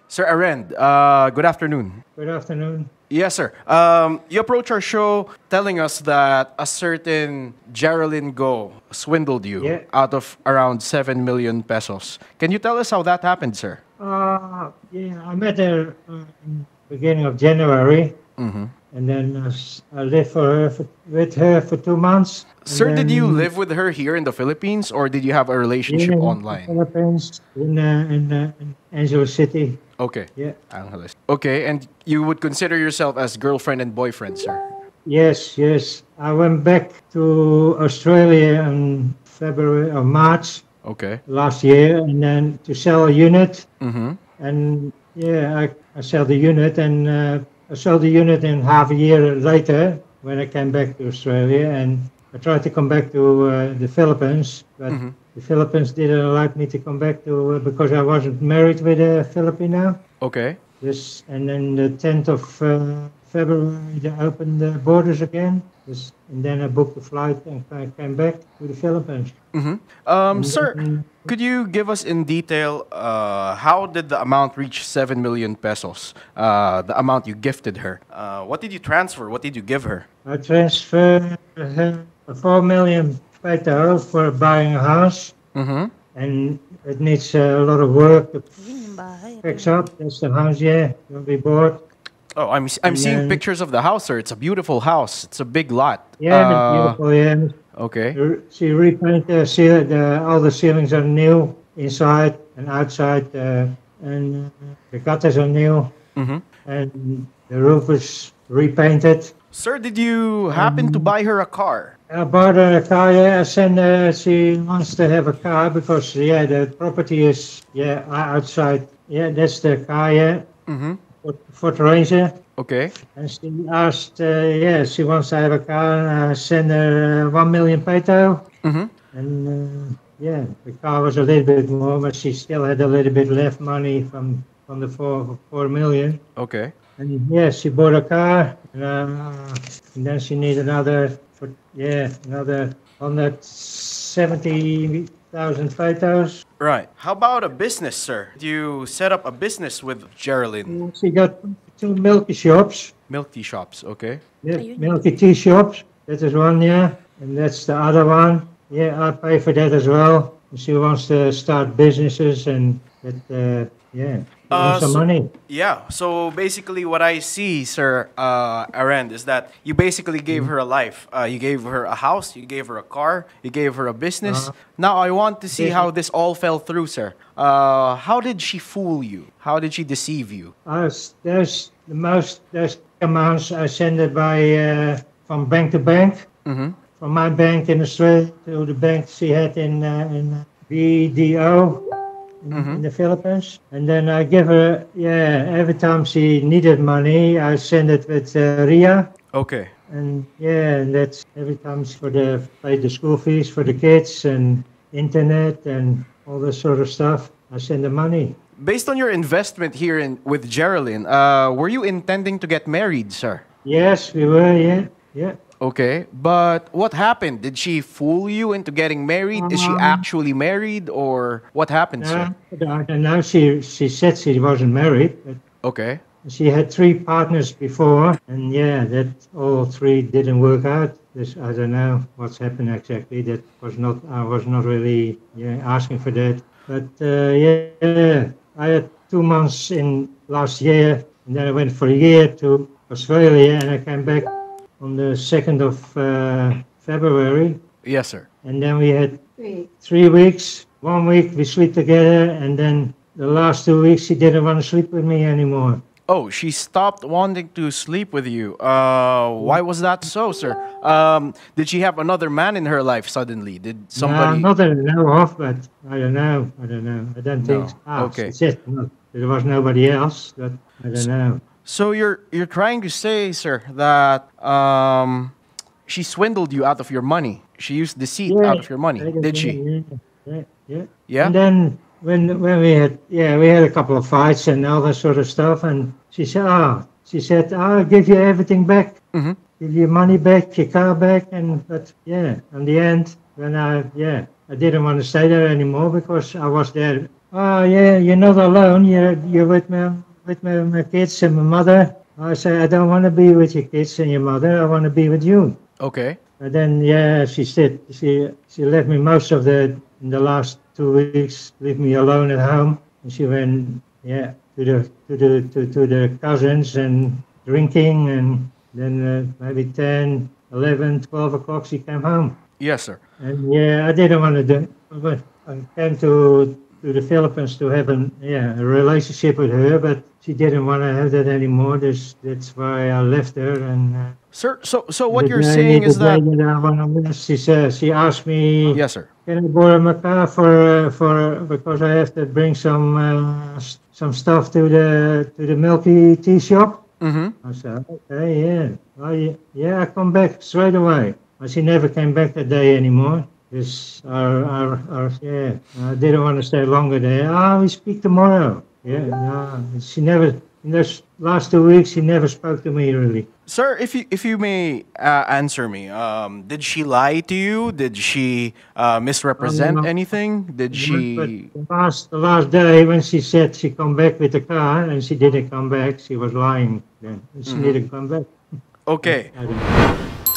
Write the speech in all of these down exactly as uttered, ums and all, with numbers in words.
Sir Arend, uh, good afternoon. Good afternoon. Yes, sir. Um, you approach our show telling us that a certain Geraldine Go swindled you Yeah. out of around seven million pesos. Can you tell us how that happened, sir? Uh, yeah, I met her uh, in beginning of January, and then uh, s- I lived for her for, with her for two months, and Sir, did you then live with her here in the Philippines or did you have a yeah, relationship in the online? Philippines, in uh, in, uh, in Angeles City. Okay. Yeah. Angeles. Okay, and you would consider yourself as girlfriend and boyfriend, sir? Yes, yes. I went back to Australia in February or March Okay. last year, and then to sell a unit. Mm-hmm. And yeah, I, I sell the unit, and uh, I sold the unit in half a year later when I came back to Australia. And I tried to come back to uh, the Philippines, but Mm-hmm. the Philippines didn't allow me to come back to uh, because I wasn't married with a Filipino. Okay. This and then the tenth of uh, February they opened the borders again. This, and then I booked a flight and I came back to the Philippines. Mm-hmm. Um, And sir, then could you give us in detail uh, how did the amount reach seven million pesos? Uh, the amount you gifted her. Uh, what did you transfer? What did you give her? I transferred her four million peso for buying a house, Mm-hmm. and it needs a lot of work to Yun yung bahay. fix up. That's the house, yeah, will be bought. Oh, I'm I'm And seeing then, pictures of the house, sir. It's a beautiful house. It's a big lot. yeah, it's Uh, beautiful, yeah. okay. The- She repainted the, ceil- the all the ceilings are new inside and outside, uh, and uh, the gutters are new, Mm-hmm. and the roof is repainted. Sir, did you happen to Um, buy her a car? I bought her a car, yeah. I sent her, she wants to have a car because, yeah, the property is, yeah, o- outside. Yeah, that's the car, yeah, Mm-hmm. Ford Ford Ranger. Okay. And she asked, uh, yeah, she wants to have a car. And I sent her uh, one million peso. Mm-hmm. And, uh, yeah, the car was a little bit more, but she still had a little bit left money from, from the four, four million. Okay. And yeah, she bought a car, and, uh, and then she needed another, for, yeah, another hundred seventy thousand photos. Right. How about a business, sir? Did you set up a business with Geraldine? She got two milky shops, Milk tea shops. Okay. yeah, Ayun. milky tea shops. That is one, yeah, and that's the other one. Yeah, I pay for that as well. She wants to start businesses and that, uh, yeah, give Uh, her some so- money. Yeah. So basically, what I see, sir, uh, Arend, is that you basically gave her a life. Uh, you gave her a house. You gave her a car. You gave her a business. Uh-huh. Now I want to see Business. how this all fell through, sir. Uh, how did she fool you? How did she deceive you? Uh, s- there's the most, there's amounts I send it by, uh, from bank to bank. Mm-hmm. From my bank in Australia to the bank she had in uh, in B D O in, Mhm. in the Philippines, and then I give her, yeah, every time she needed money I send it with uh, Ria, Okay. and yeah, and that's every time it's for the pay the school fees for the kids and internet and all this sort of stuff. I send the money. Based on your investment here in with Geraldine, uh, were you intending to get married, sir? Yes, we were, yeah, yeah. Okay, but what happened? Did she fool you into getting married? Is she Um, actually married, or what happened, sir? Uh, and now she she said she wasn't married, but Okay. she had three partners before, and yeah, that all three didn't work out. This I don't know what's happened exactly. That was not I was not really yeah asking for that. But uh, yeah, I had two months in last year, and then I went for a year to Australia, and I came back on the second of uh, February, Yes, sir. and then we had three weeks. One week we sleep together, and then the last two weeks she didn't want to sleep with me anymore. Oh, she stopped wanting to sleep with you. Uh, why was that so, sir? Um, did she have another man in her life suddenly? Did somebody? No, not that I know of, but I don't know. I don't know. I don't think. No. Ah, Okay. she said no, there was nobody else, but I don't know. So you're you're trying to say, sir, that um, she swindled you out of your money. She used deceit out of your money. I don't Did know, she? Yeah, yeah, yeah. Yeah. And then when when we had yeah we had a couple of fights and all that sort of stuff, and she said ah she said I'll give you everything back, Mhm. give you money back, your car back, and but yeah, in the end when I yeah I didn't want to stay there anymore because I was there Oh, yeah, you're not alone. You're, you're with my, with my, my kids and my mother. I say, I don't want to be with your kids and your mother. I want to be with you. Okay. And then, yeah, she said, she, she left me most of the, in the last two weeks, leave me alone at home. And she went, yeah, to the, to the, to, to the cousins and drinking. And then uh, maybe ten, eleven, twelve o'clock, she came home. Yes, sir. And yeah, I didn't want to do, but I came to to the Philippines to have an yeah a relationship with her, but she didn't want to have that anymore. That's that's why I left her. And uh, Sir, so so what the you're day, saying the is day that that I want to miss, she said she asked me, yes, sir. "Can I borrow my car for uh, for because I have to bring some uh, s- some stuff to the to the Milky Tea shop?" Mm-hmm. I said, "Okay, yeah, well, yeah, yeah, I come back straight away." But she never came back that day anymore. This, our, our, our, yeah, I didn't want to stay longer there. Ah, we speak tomorrow. Yeah, no, she never, in those last two weeks, she never spoke to me really. Sir, if you if you may uh, answer me, um, did she lie to you? Did she uh, misrepresent Um, anything? Did but she? the last, the last day when she said she come back with the car and she didn't come back, she was lying then. She Mhm. didn't come back. But Okay. I don't know.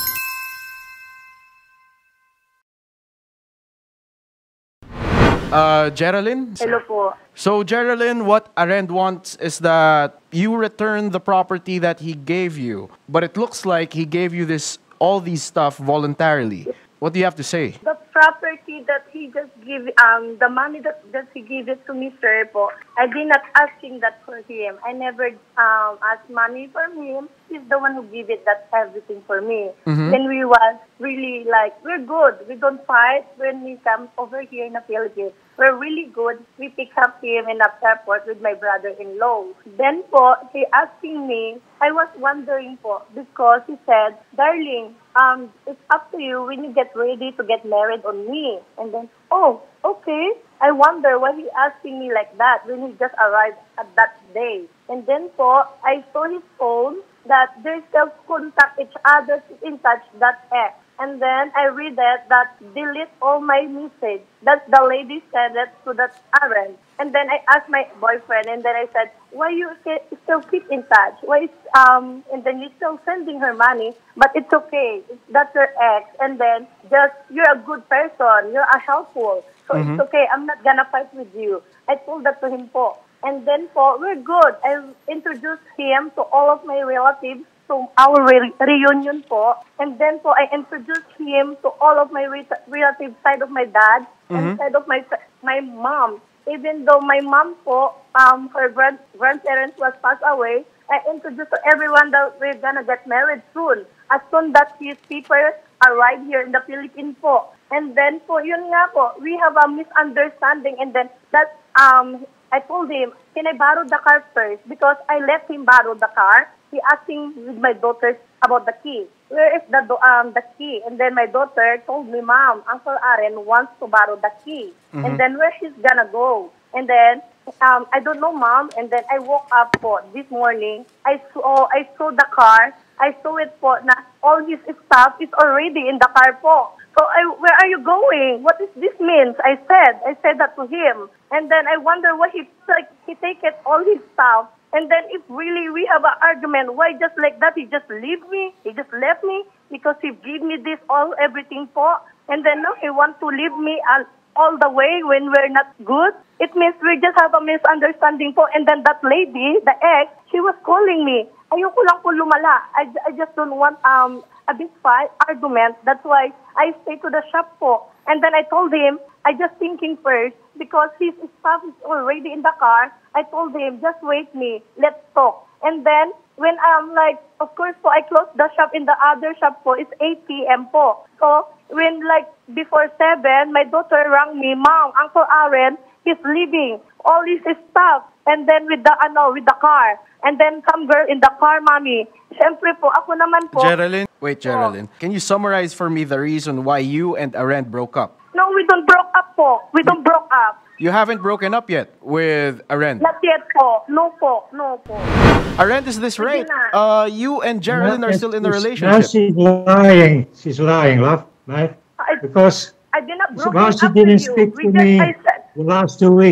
Uh, Geraldine? Hello po. So, Geraldine, what Arend wants is that you return the property that he gave you. But it looks like he gave you this all these stuff voluntarily. What do you have to say? The property that he just give, um, the money that, that he gave it to me, sir, po, I did not asking that for him. I never um, asked money from him. He's the one who gave it that everything for me. Mhm. Then we was really like, we're good. We don't fight when we come over here in the Philippines. We're really good. We pick up him in the airport with my brother-in-law. Then po, he asking me, I was wondering po, because he said, darling, um, it's up to you when you get ready to get married on me. And then, oh, okay. I wonder why he asking me like that when he just arrived at that day. And then po, I saw his phone that they still contact each other in touch that ex. And then I read that, that delete all my message. That's the lady said that to that Aaron. And then I asked my boyfriend, and then I said, why you ke- still keep in touch? Why is, um, and then you're still sending her money, but it's okay. That's your ex. And then just, you're a good person. You're a helpful. So Mhm. it's okay. I'm not gonna fight with you. I told that to him po. And then po, we're good. I introduced him to all of my relatives to our re- reunion po. And then po, I introduced him to all of my re- relatives side of my dad and Mhm. side of my my mom. Even though my mom po, um, her grand- grandparents was passed away, I introduced to everyone that we're gonna get married soon. As soon that his people arrive here in the Philippines po. And then po, yun nga po, we have a misunderstanding. And then that, um, I told him, can I borrow the car first? Because I let him borrow the car. He asking with my daughters about the key. Where is the do- um the key? And then my daughter told me, Mom, Uncle Aaron wants to borrow the key. And then where he's gonna go? And then um I don't know, Mom. And then I woke up po this morning. I saw I saw the car. I saw it po na all his stuff is already in the car po. So I, where are you going? What is this means? I said, I said that to him. And then I wonder why he like he take it all his stuff. And then if really we have an argument, why just like that he just leave me? He just left me because he give me this all everything po. And then now he want to leave me and all the way when we're not good. It means we just have a misunderstanding po. And then that lady, the ex, she was calling me. Ayoko lang po lumala. I, I just don't want um a big fight, argument. That's why I stay to the shop po. And then I told him, I just thinking first because his stuff is already in the car. I told him, just wait me. Let's talk. And then when I'm like, of course po, I closed the shop in the other shop po. It's eight p.m. po. So when like before seven, my daughter rang me, Mom, Uncle Aaron, he's leaving all his stuff. And then with the ano, with the car. And then some girl in the car, Mommy. Siyempre po, ako naman po. Geraldine? Wait, Geraldine. Can you summarize for me the reason why you and Arend broke up? No, we don't broke up po. We don't broke up. You haven't broken up yet with Arend. Not yet po. No po. No po. Arend, is this right? Uh, you and Geraldine are still in a Now relationship. she's lying. She's lying, love, mate. I, Because I did not broke well, up she with didn't you. speak We to just, me I said, the last two weeks.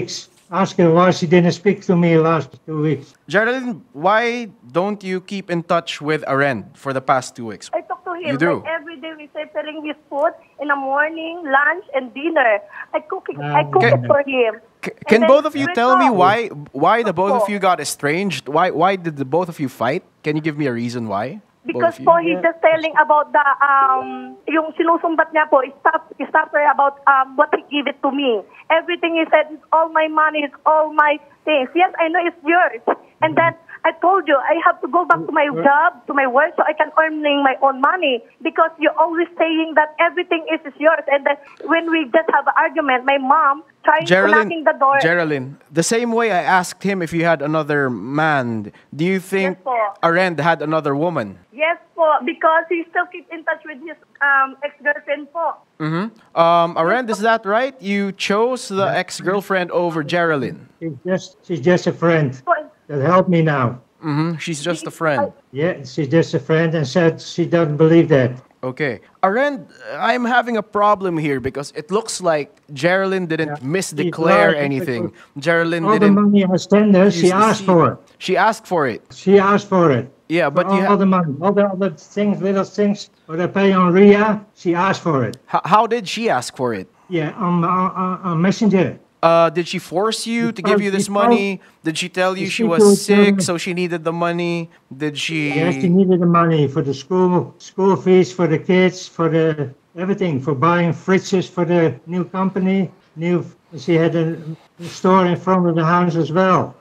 ask her why she didn't speak to me last two weeks. Geraldine, why don't you keep in touch with Arend for the past two weeks? I talk to him You do? like every day. We're preparing his food in the morning, lunch, and dinner. I cook it. I cook Okay. it for him. C- And can then both of you we tell me talk. why why the both of Opo. you got estranged? Why why did the both of you fight? Can you give me a reason why? Because Both of you? po, he's just telling about the, um, yung sinusumbat niya po, stop, stop her about um, what he gave it to me. Everything he said, it's all my money, it's all my things. Yes, I know it's yours. And then, I told you, I have to go back to my job, to my work, so I can earn my own money. Because you're always saying that everything is, is yours. And then, when we just have an argument, my mom trying to knocking Geraldine, the door. Geraldine, the same way I asked him if he had another man, do you think Yes po. Arend had another woman? Yes po, because he still keep in touch with his um, ex-girlfriend po. Mm-hmm. Um, Arend, is that right? You chose the ex-girlfriend over Geraldine. She's just, she's just a friend Po, that helped me now. Mm-hmm. She's just a friend. Yeah, she's just a friend and said she doesn't believe that. Okay. Arend, I'm having a problem here because it looks like Geraldine didn't Yeah. misdeclare She's lying. anything. Geraldine All the didn't. money I sent her, she use asked deceit. for it. She asked for it. She asked for it. Yeah, but all, you all ha- the money, all the other things, little things, what I pay on R I A, she asked for it. H- how did she ask for it? Yeah, on, on, on, on Messenger. Uh, did she force you She to give told- you this she told- money? Did she tell you she she was told sick, me- so she needed the money? Did she? Yes, she needed the money for the school, school fees for the kids, for the everything, for buying fridges for the new company. New, she had a store in front of the house as well.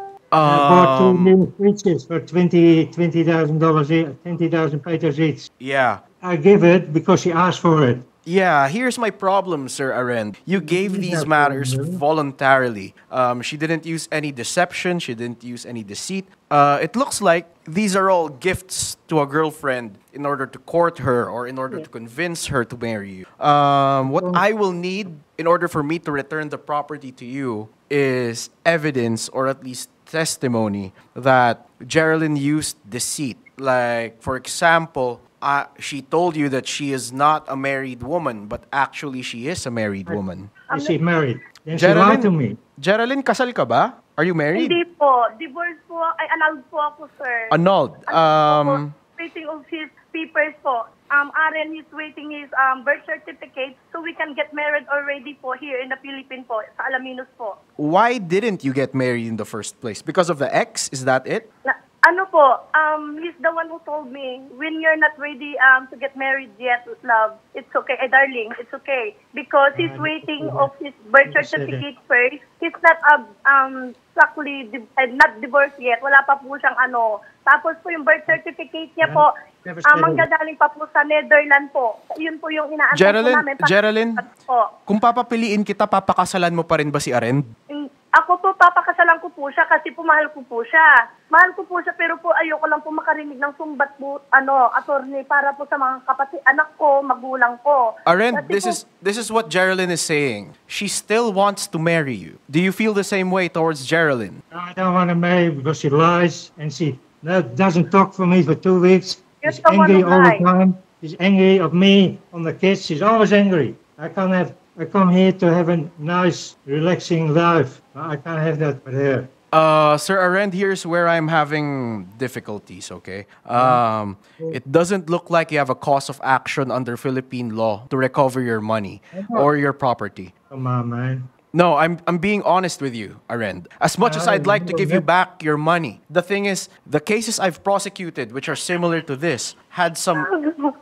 I bought two Um, new fridges for twenty twenty thousand dollars, twenty thousand pesos each. yeah. I give it because she asked for it. Yeah, here's my problem, Sir Arend. You gave these have matters problem, really? voluntarily. Um, she didn't use any deception. She didn't use any deceit. Uh, it looks like these are all gifts to a girlfriend in order to court her or in order to convince her to marry you. Um, what I will need in order for me to return the property to you is evidence or at least testimony that Geraldine used deceit. Like, for example, uh, she told you that she is not a married woman, but actually she is a married woman. She's married. Then she lied to me. Geraldine, kasal ka ba? Are you married? Hindi po. Divorce po. Ay, annulled po ako, sir. Annulled. Um, Waiting of his papers po. Um, Aren is waiting his um, birth certificate so we can get married already po here in the Philippines po, sa Alaminos po. why didn't you get married in the first place? Because of the ex? Is that it? Na, ano po, um, he's the one who told me, when you're not ready um, to get married yet, love, it's okay, eh, darling, it's okay. Because he's Ah, waiting yeah. of his birth You said certificate first. He's not uh, um, exactly, di- eh, not divorced yet. Wala pa po siyang ano. Tapos po yung birth certificate niya po, Never um, said manggagaling pa po sa Netherlands po. Yun po yung inaantay po Geraldine, namin. Pa- Geraldine, Po. kung papapiliin kita, papakasalan mo pa rin ba si Arend? Mm, Ako po, papakasalan ko po siya kasi po mahal ko po siya. Mahal ko po siya pero po ayoko lang po makarinig ng sumbat po, ano, attorney para po sa mga kapatid, anak ko, magulang ko. Arend, Kasi this po, is this is what Geraldine is saying. She still wants to marry you. Do you feel the same way towards Geraldine? I don't want to marry because she lies and she no, doesn't talk for me for two weeks. You're She's the one angry who all the lied. time. She's angry of me, on the kids. She's always angry. I can't have. I come here to have a nice, relaxing life. I can't have that with her. Uh, Sir Arend, here's where I'm having difficulties, okay? Um, it doesn't look like you have a cause of action under Philippine law to recover your money or your property. Come on, man. No, I'm I'm being honest with you, Arend. As much as I'd like to give you back your money, the thing is, the cases I've prosecuted, which are similar to this, had some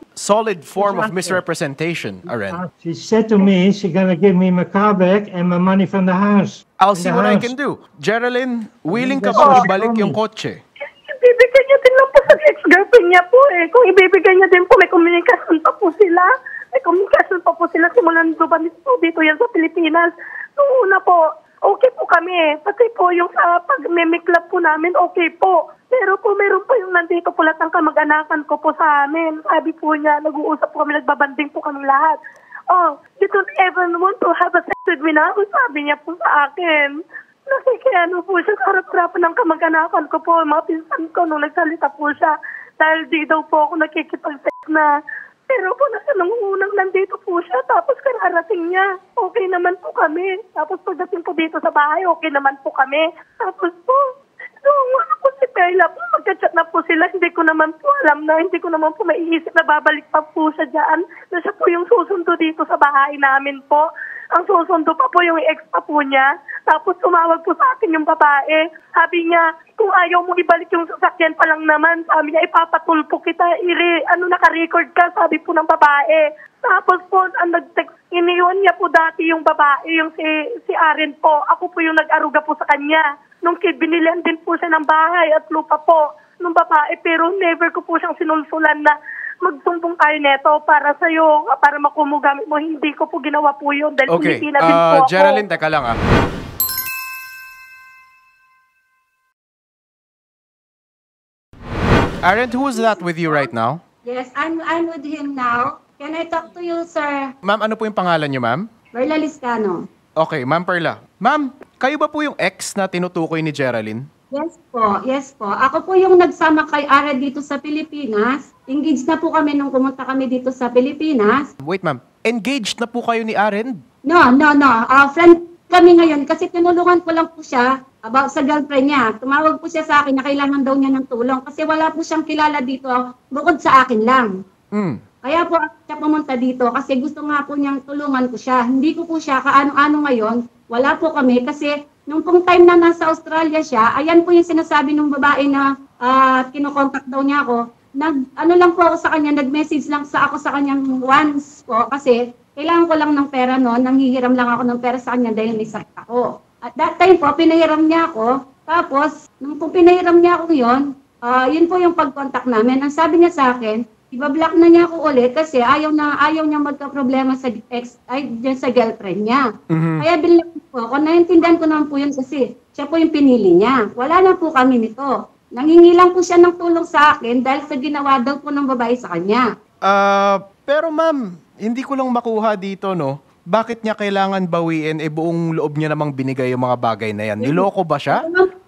solid form of misrepresentation, Arend. She said to me she's gonna give me my car back and my money from the house. I'll In see the what I house. can do. Geraldine, willing ka That's ba what she ibalik told yung me. kotse? ibibigay niya din lang po sa ex-girlfriend niya po eh. Kung ibibigay niya din po, may communication pa po sila. May communication pa po sila simulan Dubanis po dito yan sa Pilipinas. Noong una po, okay po kami eh. Pati po yung sa pag-mimiklab po namin, okay po. Pero po meron po yung nandito po lahat ng kamag-anakan ko po sa amin. Sabi po niya, nag-uusap po kami, nagbabanding po kami lahat. Oh, you don't even want to have a sex with me now, sabi niya po sa akin. Nakikiano po siya sa harap-harapan ng kamag-anakan ko po, mga pinsan ko nung nagsalita po siya. Dahil di daw po ako nakikipag-sex na Pero po, nasa nung unang nandito po siya, tapos kararating niya, okay naman po kami. Tapos pagdating po dito sa bahay, okay naman po kami. Tapos po, nung ano po si Perla po, magka-chat na po sila, hindi ko naman po alam na, hindi ko naman po maiisip na babalik pa po siya dyan, na siya po yung susundo dito sa bahay namin po. Ang susundo pa po yung ex pa po niya. Tapos tumawag po sa akin yung babae. Sabi niya, kung ayaw mo ibalik yung sasakyan pa lang naman, sabi niya, ipapatulpo kita, iri, ano, naka-record ka, sabi po ng babae. Tapos po, ang nag-text, iniwan niya po dati yung babae, yung si, si Aren po. Ako po yung nag-aruga po sa kanya. Nung kid, binilihan din po siya ng bahay at lupa po ng babae, pero never ko po siyang sinulsulan na magsumbong tayo neto para sa'yo, para makumugamit mo. Hindi ko po ginawa po yun dahil Okay, Pilipina din po uh, ako. Geraldine, teka lang ah. Aaron, who is that with you right now? Yes, I'm I'm with him now. Can I talk to you, sir? Ma'am, ano po yung pangalan niyo, ma'am? Perla Liscano. Okay, Ma'am Perla. Ma'am, kayo ba po yung ex na tinutukoy ni Geraldine? Yes po, yes po. Ako po yung nagsama kay Ara dito sa Pilipinas. Engaged na po kami nung pumunta kami dito sa Pilipinas. Wait, ma'am. Engaged na po kayo ni Aaron? No, no, no. Uh, friend kami ngayon kasi tinulungan ko lang po siya about sa girlfriend niya. Tumawag po siya sa akin na kailangan daw niya ng tulong kasi wala po siyang kilala dito bukod sa akin lang. Hmm. Kaya po siya pumunta dito kasi gusto nga po niyang tulungan ko siya. Hindi ko po siya kaano-ano ngayon. Wala po kami kasi nung pong time na nasa Australia siya, ayan po yung sinasabi ng babae na uh, kinokontak daw niya ako. Nag, ano lang po ako sa kanya, nag-message lang sa ako sa kanya once po kasi kailangan ko lang ng pera noon, nanghihiram lang ako ng pera sa kanya dahil may sakit ako. At that time po, pinahiram niya ako. Tapos, nung po pinahiram niya ako yun, uh, yun po yung pag-contact namin. Ang sabi niya sa akin, iba-block na niya ako ulit kasi ayaw na ayaw niya magka-problema sa ex ay dyan sa girlfriend niya. Mm-hmm. Kaya binlock po ako. Naintindihan ko naman po yun kasi siya po yung pinili niya. Wala na po kami nito. Nangingilang po siya ng tulong sa akin dahil sa ginawa daw po ng babae sa kanya. Uh, pero ma'am, hindi ko lang makuha dito, no? Bakit niya kailangan bawiin? Eh, buong loob niya namang binigay yung mga bagay na yan. Niloko ba siya?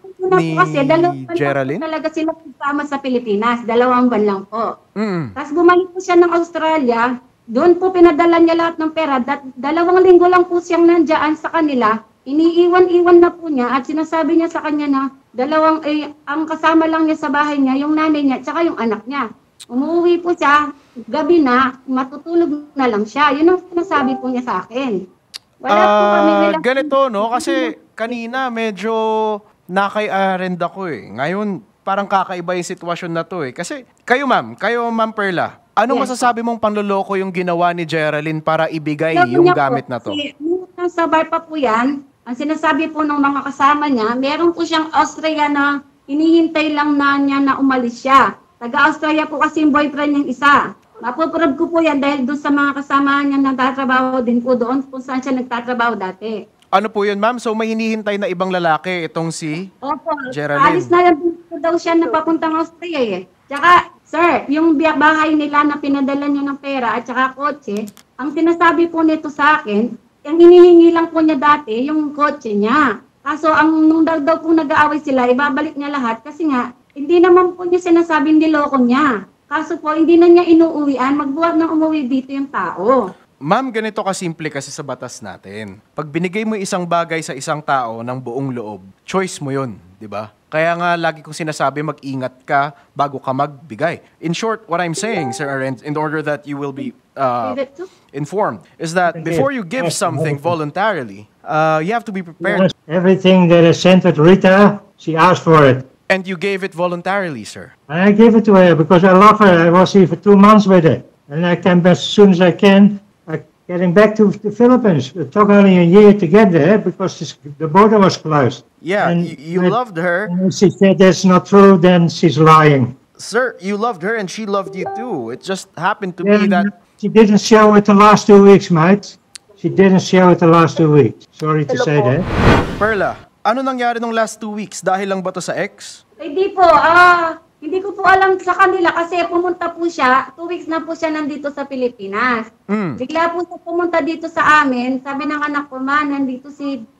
Ni kasi dalawang Geraldine? talaga sila kasama sa Pilipinas. Dalawang buwan lang po. Mm. Tapos bumalik po siya ng Australia. Doon po pinadala niya lahat ng pera. Da- dalawang linggo lang po siyang nandiyan sa kanila. Iniiwan-iwan na po niya at sinasabi niya sa kanya na dalawang, eh, ang kasama lang niya sa bahay niya, yung nanay niya, tsaka yung anak niya. Umuwi po siya, gabi na, matutulog na lang siya. Yun ang sinasabi po niya sa akin. Wala po kami Uh, nilang... ganito, no? Kasi kanina medyo nakay-arend ako eh. Ngayon, parang kakaiba yung sitwasyon na to eh. Kasi kayo ma'am, kayo ma'am Perla, ano Yes, masasabi mong panloloko yung ginawa ni Geraldine para ibigay Sabi yung niya po, gamit na to? kasi nung nasa bar pa po yan, ang sinasabi po ng mga kasama niya, meron po siyang Austria na hinihintay lang na niya na umalis siya. Taga-Australia po kasi yung boyfriend niyang isa. Mapuprove ko po yan dahil doon sa mga kasama niya na nagtatrabaho din po doon kung saan siya nagtatrabaho dati. Ano po yun ma'am? So may hinihintay na ibang lalaki itong si Opo, Geraldine. alis na lang po daw siya na papuntang Austria eh. Tsaka, sir, yung biyak bahay nila na pinadala niya ng pera at tsaka kotse, ang sinasabi po nito sa akin, ang hinihingi lang po niya dati, yung kotse niya. Kaso, ang nung daw daw po nag-aaway sila, ibabalik niya lahat kasi nga, hindi naman po niya sinasabing niloko niya. Kaso po, hindi na niya inuuwian, magbuhat na umuwi dito yung tao. Ma'am, ganito kasimple kasi sa batas natin. Pag binigay mo isang bagay sa isang tao ng buong loob, choice mo yun, di ba? Kaya nga lagi kong sinasabi, mag-ingat ka bago ka magbigay. In short, what I'm saying, Sir Arend, in order that you will be uh, informed, is that before you give something voluntarily, uh, you have to be prepared. Everything that I sent to Rita, she asked for it. And you gave it voluntarily, sir. And I gave it to her because I love her. I was here for two months with her. And I came back as soon as I can. I getting back to the Philippines. It took only a year to get there because this, the border was closed. Yeah, And you, you I- loved her. And if she said that's not true, then she's lying. Sir, you loved her and she loved you too. It just happened to Yeah, be that... she didn't show it the last two weeks, mate. She didn't show it the last two weeks. Sorry to Hello say po. that. Perla, ano nangyari nung last two weeks? Dahil lang ba to sa ex? Hindi po, ah, hindi ko po alam sa kanila kasi pumunta po siya, two weeks na po siya nandito sa Pilipinas. Hmm. Bigla po siya pumunta dito sa amin, sabi ng anak ko, ma, nandito si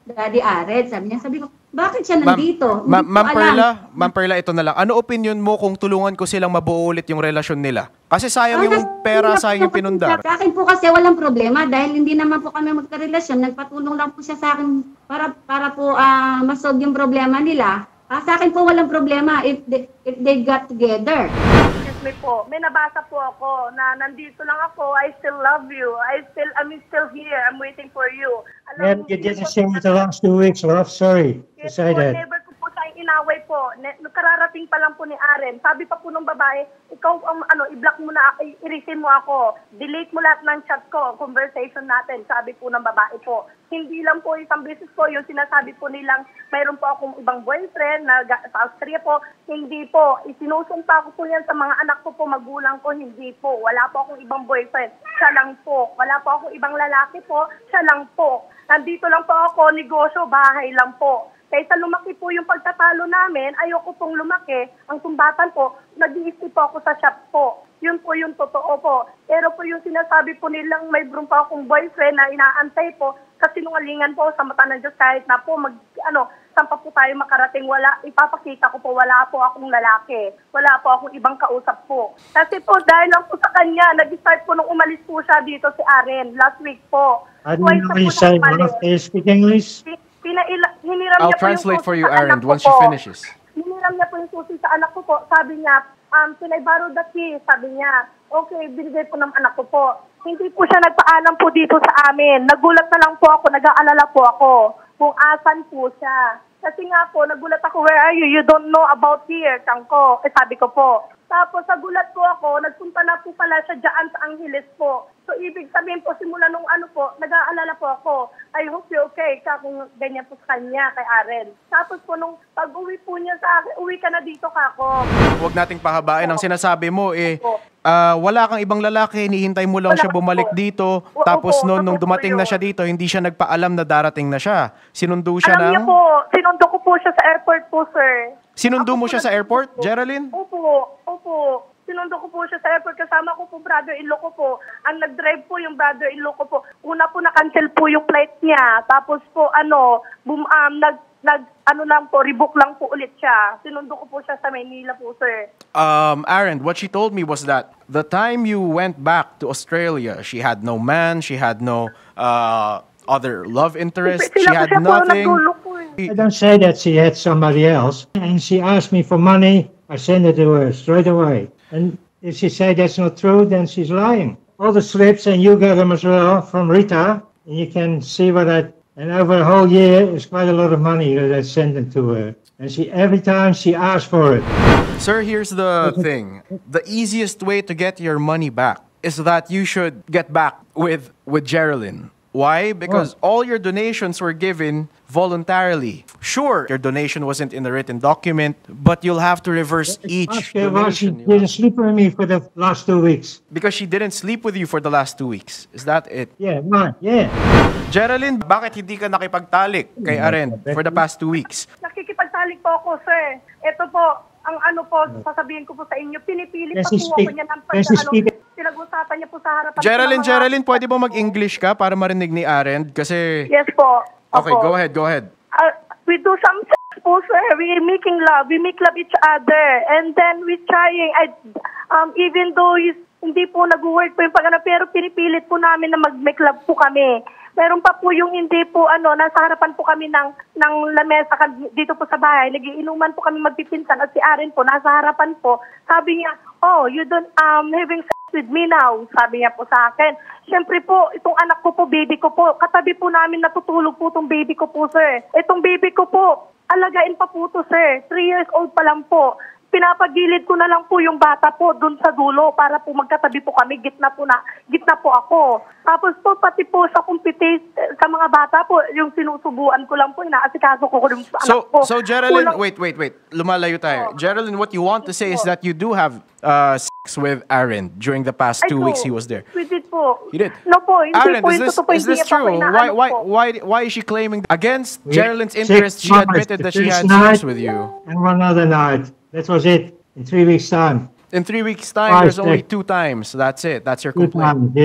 Daddy Ared. Sabi niya, sabi ko, bakit siya Ma'am, nandito? Ma- Hindi ko Ma'am alam. Perla, Ma'am Perla, ito na lang. Ano opinion mo kung tulungan ko silang mabuo ulit yung relasyon nila? Kasi sayang Ah, yung pera, hindi sayang yung po kasi pinundar. Sa akin po kasi walang problema dahil hindi naman po kami magkarelasyon. Nagpatulong lang po siya sa akin para para po ah, masolve yung problema nila. Ah, sa akin po walang problema if they, if they got together. Excuse me po, may nabasa po ako na nandito lang ako, I still love you, I still, I'm still here, I'm waiting for you. Yeah, you didn't say it the last two weeks, love. Sorry to Yes say po, that. never ko po tayong inaway po. Ne- kararating pa lang po ni Aren. Sabi pa po ng babae, ikaw ang ano, i-block mo na, i- i-resin mo ako. Delete mo lahat ng chat ko, conversation natin. Sabi po ng babae po. Hindi lang po isang beses po yung sinasabi po nilang mayroon po akong ibang boyfriend na ga- sa Austria po. Hindi po. Isinusumpa ko po yan sa mga anak ko po, magulang ko. Hindi po. Wala po akong ibang boyfriend. Siya lang po. Wala po akong ibang lalaki po. Siya lang po. Nandito lang po ako, negosyo, bahay lang po. Kaysa lumaki po yung pagtatalo namin, ayoko pong lumaki. Ang sumbatan po, nag-iisip po ako sa shop po. Yun po yung totoo po. Pero po yung sinasabi po nilang may broom pa akong boyfriend na inaantay po, kasi nungalingan po sa mata ng Diyos kahit na po mag, ano, saan pa po tayo makarating, wala, ipapakita ko po, wala po akong lalaki. Wala po akong ibang kausap po. Kasi po, dahil lang po sa kanya, nag-start po nung umalis po siya dito si Aren, last week po. I Twice didn't na know po you siya say umalis. love. Can you speak English? Pi- Pinaila, hiniram I'll niya po translate yung for susi you, sa Aaron, anak ko once she po. finishes. Hiniram niya po yung susi sa anak ko po. Sabi niya, um, can I borrow the key? Sabi niya, okay, binigay po ng anak ko po. Hindi po siya nagpaalam po dito sa amin. Nagulat na lang po ako, nag-aalala po ako kung asan po siya. Kasi nga po, nagulat ako, where are you? You don't know about here, Tangko. Eh, sabi ko po. Tapos, sa gulat ko ako, nagpunta na po pala siya dyan sa Angeles po. So, ibig sabihin po, simula nung ano po, nag-aalala po ako. I hope you're okay, ka kung ganyan po sa kanya, kay Aren. Tapos po, nung pag-uwi po niya sa akin, uwi ka na dito, kako. Huwag nating pahabain. Ang sinasabi mo, eh, Opo. ah, wala kang ibang lalaki, hinihintay mo lang Wala siya bumalik po. dito. Opo, Tapos noon, nung totoo dumating na yun. siya dito, hindi siya nagpaalam na darating na siya. Sinundo siya Alam niya ng... po, sinundo ko po siya sa airport po, sir. Sinundo Ako mo po siya sa nagsundo airport, po. Geraldine? Opo, opo. Sinundo ko po siya sa airport. Kasama ko po brother-in-law ko po. Ang nag-drive po yung brother-in-law ko po. Una po na-cancel po yung flight niya. Tapos po, ano, boom, um, nag, nag, ano lang po, rebook lang po ulit siya. Sinundo ko po siya sa Maynila po, sir. Um, Aaron, what she told me was that the time you went back to Australia, she had no man, she had no uh, other love interest, she Sila po had siya po nothing. nagdulok po eh. I don't say that she had somebody else. And she asked me for money, I send it to her straight away. And if she say that's not true, then she's lying. All the slips, and you got them as well from Rita, and you can see what I. And over a whole year, it's quite a lot of money that I sent them to her. And she every time she asked for it. Sir, here's the thing. The easiest way to get your money back is that you should get back with, with Geraldine. Why? Because all your donations were given voluntarily. Sure, your donation wasn't in a written document, but you'll have to reverse each Ask her why she donation. didn't sleep with me for the last two weeks. Because she didn't sleep with you for the last two weeks. Is that it? Yeah, right, yeah. Geraldine, bakit hindi ka nakipagtalik kay Aren for the past two weeks? Nakikipagtalik po ako, sir. Ito po, ang ano po, sasabihin ko po sa inyo, pinipilit Can pa she po ako speak- niya ng can she pagka, ano, speak- pinag-usapan niya po sa harapan. Geraldine, ng mga- Geraldine, pwede ba mag-English ka para marinig ni Aren? Kasi... Yes po. Okay, Opo. go ahead, go ahead. Uh, we do some sex po, sir. We making love. We make love each other. And then we trying, I, um, even though is, hindi po nag-work po yung pag-ano, pero pinipilit po namin na mag-make love po kami. Meron pa po yung hindi po, ano, nasa harapan po kami ng, ng lamesa kan- dito po sa bahay. Nagiinuman po kami magpipinsan at si Aren po, nasa harapan po. Sabi niya, oh, you don't, um, having sex with me now. Sabi niya po sa akin. Siyempre po, itong anak ko po, baby ko po, katabi po namin natutulog po itong baby ko po, sir. Itong baby ko po, alagain pa po to, sir. Three years old pa lang po. Pinapagilid ko na lang po yung bata po doon sa dulo para po magkatabi po kami, gitna po na, gitna po ako. Tapos po, pati po sa kumpitis, sa mga bata po, yung sinusubuan ko lang po, inaasikaso ko ko yung anak So, ko. so Geraldine, Kulang- wait, wait, wait. Lumalayo tayo. Oh. Geraldine, what you want to say is that you do have uh, sex with Aaron during the past Ay, two po. weeks he was there. We did po. You did? No po, hindi Aaron, po is yung this, totoo po, is hindi this niya pa po true? inaano Why, why, po. why, why is she claiming against We- Geraldine's six interest? She months, admitted the that she first had sex night. with you. And one other night. That was it. In three weeks' time. In three weeks' time, Five there's only sex. two times. That's it. That's your Two complaint. times, yeah.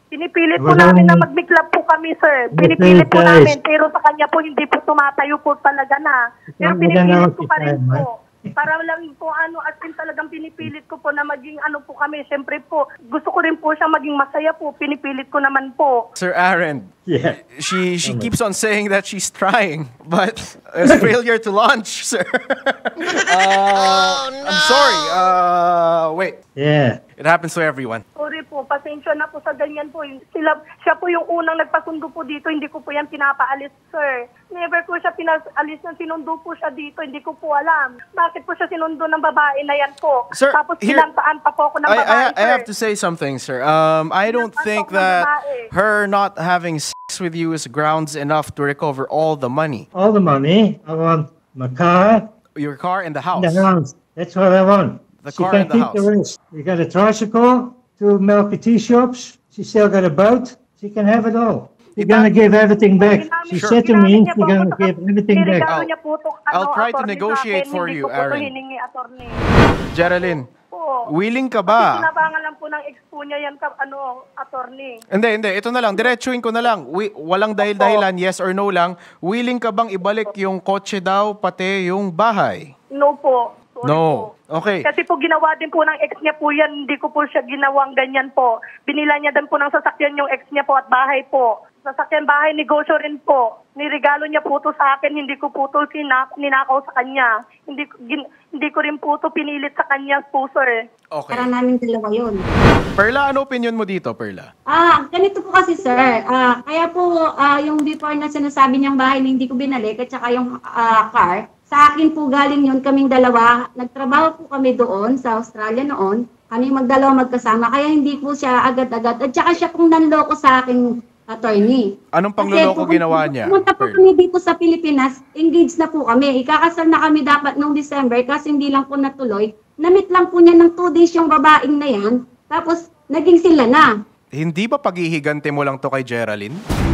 Pinipilit po Wala namin na nang- mag-miklab po kami, sir. Okay, Pinipilit po guys. namin, pero sa kanya po hindi po tumatayo po talaga na. Pero Maganda pinipilit na ko pa rin si Sam, po. Para lang po ano, at in talagang pinipilit ko po na maging ano po kami. Siyempre po, gusto ko rin po siya maging masaya po. Pinipilit ko naman po. Sir Aaron, Yeah. she she keeps on saying that she's trying, but it's failure to launch, sir. uh, I'm sorry. Uh, wait. Yeah. It happens to everyone. Sorry po, pasensya na po sa ganyan po. Sila, siya po yung unang nagpasundo po dito, hindi ko po yan pinapaalis, sir. Never ko siya pinaalis na sinundo po siya dito, hindi ko po alam. Bakit po siya sinundo ng babae na yan po? Sir, Tapos here- pinantaan pa po ako ng I, babae, I, I have to sir. say something, sir. Um, I don't think that her not having sex with you is grounds enough to recover all the money. All the money. I want my car, Your car and the house. the house. That's what I want. The she car can and the keep house. the rest. You got a tricycle, two milky tea shops. She still got a boat. She can have it all. She's gonna give everything back. She said to me, she's gonna give everything back. I'll- I'll try to negotiate for you, Aaron. Geraldine, Po. willing ka Kasi ba? sinabangan lang po ng ex po niya yan, ka, ano, attorney. Hindi, hindi. Ito na lang. Diretsuin ko na lang. Wi- walang dahil-dahilan, yes or no lang. Willing ka bang ibalik yung kotse daw, pati yung bahay? No po. Sorry No. po. Okay. Kasi po ginawa din po ng ex niya po yan, hindi ko po siya ginawang ganyan po. Binila niya din po ng sasakyan yung ex niya po at bahay po. Sasakyan bahay, negosyo rin po. Niregalo niya po to sa akin, hindi ko po to sina- ninakaw sa kanya. Hindi, ko- gin- hindi ko rin po to pinilit sa kanya po, sir. Okay. Para namin dalawa yun. Perla, ano opinion mo dito, Perla? Ah, ganito po kasi sir. Ah, kaya po ah, yung before na sinasabi niyang bahay na hindi ko binalik at saka yung ah, car, sa akin po galing yun kaming dalawa. Nagtrabaho po kami doon sa Australia noon. Kami magdalawa magkasama kaya hindi po siya agad-agad. At saka siya pong nanloko sa aking attorney. Anong Kasi pangluloko po, ginawa niya? Pumunta po Perla? kami dito sa Pilipinas, engaged na po kami. Ikakasal na kami dapat nung December kasi hindi lang po natuloy. Namit lang po niya ng two days yung babaeng na yan. Tapos, naging sila na. Hindi ba paghihigante mo lang to kay Geraldine?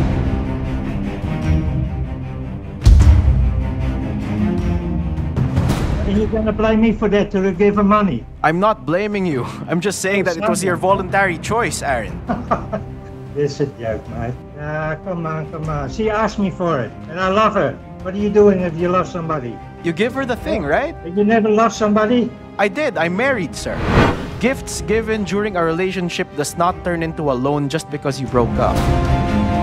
And you gonna blame me for that to give her money? I'm not blaming you. I'm just saying that it was your voluntary choice, Aaron. This is a joke, mate. Ah, come on, come on. She asked me for it, and I love her. What are you doing if you love somebody? You give her the thing, right? You never love somebody? I did. I'm married, sir. Gifts given during a relationship does not turn into a loan just because you broke up.